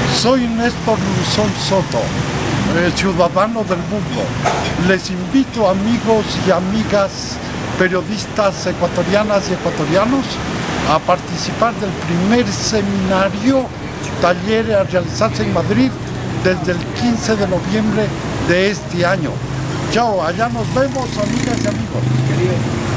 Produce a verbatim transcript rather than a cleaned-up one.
Soy Néstor Luzón Soto, eh, ciudadano del mundo. Les invito, amigos y amigas periodistas ecuatorianas y ecuatorianos, a participar del primer seminario taller a realizarse en Madrid desde el quince de noviembre de este año. Chao, allá nos vemos, amigas y amigos.